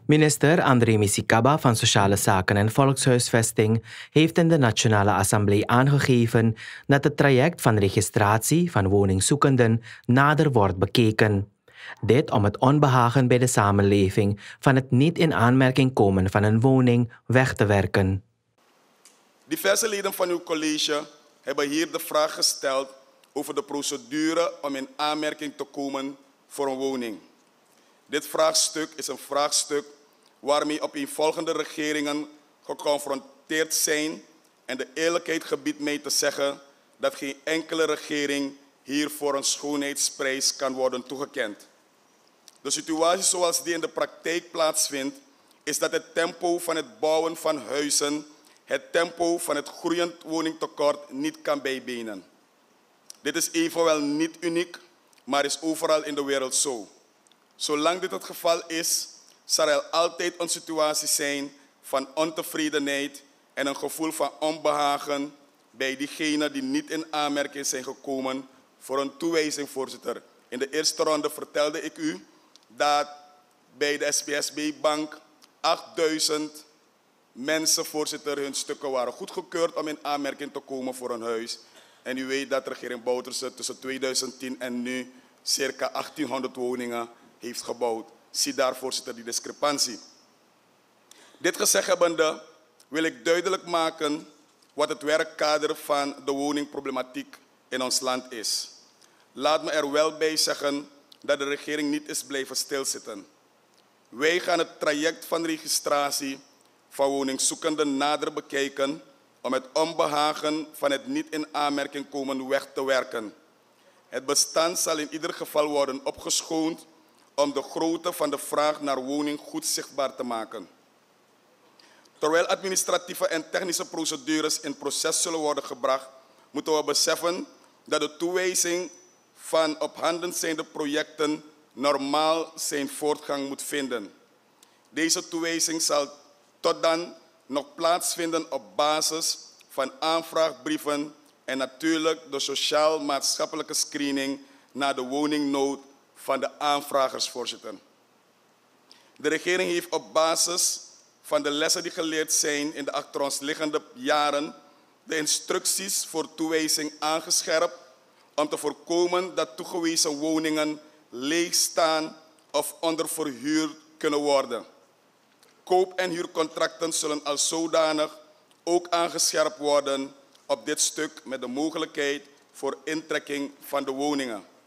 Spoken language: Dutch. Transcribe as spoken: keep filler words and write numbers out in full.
Minister André Misikaba van Sociale Zaken en Volkshuisvesting heeft in de Nationale Assemblée aangegeven dat het traject van registratie van woningzoekenden nader wordt bekeken. Dit om het onbehagen bij de samenleving van het niet in aanmerking komen van een woning weg te werken. Diverse leden van uw college hebben hier de vraag gesteld over de procedure om in aanmerking te komen voor een woning. Dit vraagstuk is een vraagstuk waarmee opeenvolgende regeringen geconfronteerd zijn en de eerlijkheid gebiedt mij te zeggen dat geen enkele regering hiervoor een schoonheidsprijs kan worden toegekend. De situatie zoals die in de praktijk plaatsvindt, is dat het tempo van het bouwen van huizen het tempo van het groeiend woningtekort niet kan bijbenen. Dit is evenwel niet uniek, maar is overal in de wereld zo. Zolang dit het geval is, zal er altijd een situatie zijn van ontevredenheid en een gevoel van onbehagen bij diegenen die niet in aanmerking zijn gekomen voor een toewijzing, voorzitter. In de eerste ronde vertelde ik u dat bij de S P S B-bank achtduizend mensen, voorzitter, hun stukken waren goedgekeurd om in aanmerking te komen voor een huis. En u weet dat de regering Bouterse tussen tweeduizend tien en nu circa achttienhonderd woningen heeft gebouwd. Zie daar, voorzitter, die discrepantie. Dit gezegd hebbende wil ik duidelijk maken wat het werkkader van de woningproblematiek in ons land is. Laat me er wel bij zeggen dat de regering niet is blijven stilzitten. Wij gaan het traject van registratie van woningzoekenden nader bekijken om het onbehagen van het niet in aanmerking komen weg te werken. Het bestand zal in ieder geval worden opgeschoond om de grootte van de vraag naar woning goed zichtbaar te maken. Terwijl administratieve en technische procedures in proces zullen worden gebracht, moeten we beseffen dat de toewijzing van op handen zijnde projecten normaal zijn voortgang moet vinden. Deze toewijzing zal tot dan nog plaatsvinden op basis van aanvraagbrieven en natuurlijk de sociaal-maatschappelijke screening naar de woningnood van de aanvragers, voorzitter. De regering heeft op basis van de lessen die geleerd zijn in de achter ons liggende jaren de instructies voor toewijzing aangescherpt om te voorkomen dat toegewezen woningen leeg staan of onderverhuurd kunnen worden. Koop- en huurcontracten zullen als zodanig ook aangescherpt worden op dit stuk met de mogelijkheid voor intrekking van de woningen.